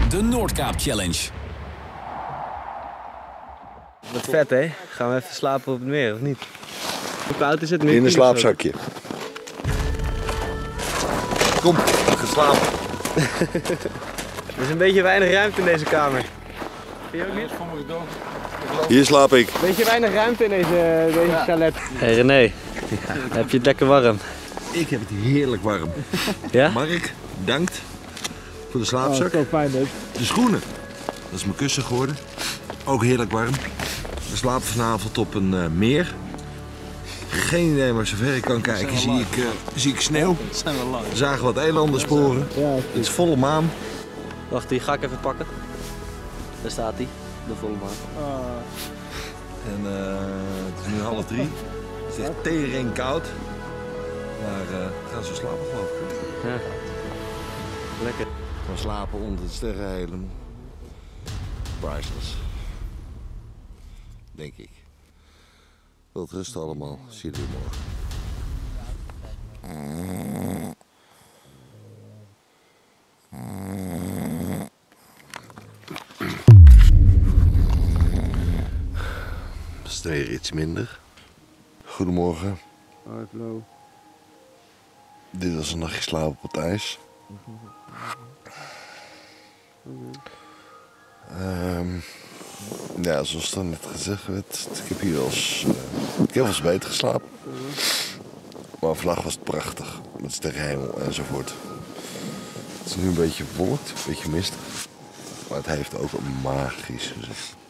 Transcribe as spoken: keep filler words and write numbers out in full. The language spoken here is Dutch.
de Noordkaap Challenge. Wat vet, hè? Gaan we even slapen op het meer, of niet? Hoe koud is het nu? In een slaapzakje. Kom, ga slapen. Er is een beetje weinig ruimte in deze kamer. Vind je ook niet? Hier slaap ik. Beetje weinig ruimte in deze, deze chalet. Hé hey René, ja. Heb je het lekker warm? Ik heb het heerlijk warm. Ja? Mark, bedankt voor de slaapzak. Oh, fijn, hè? De schoenen, dat is mijn kussen geworden. Ook heerlijk warm. We slapen vanavond op een uh, meer. Geen idee, maar zover ik kan kijken zie ik, uh, zie ik sneeuw. We zagen wat elandensporen. Het is volle maan. Wacht, die ga ik even pakken. Daar staat hij, de volle maan. Oh. En uh, het is nu half drie. Het is echt tering koud. Maar uh, we gaan zo slapen, geloof ik. Ja. Lekker. We slapen onder de sterrenhemel. Priceless. Denk ik. Wilt rusten allemaal. Zie jullie morgen. Het is weer iets minder. Goedemorgen. Hoi Flo. Dit was een nachtje slapen op het ijs. Um, ja, zoals dan net gezegd werd, ik heb hier wel eens, uh, ik heb wel eens beter geslapen. Maar vandaag was het prachtig, met sterrenhemel enzovoort. Het is nu een beetje bewolkt, een beetje mistig. Maar het heeft ook een magisch gezicht.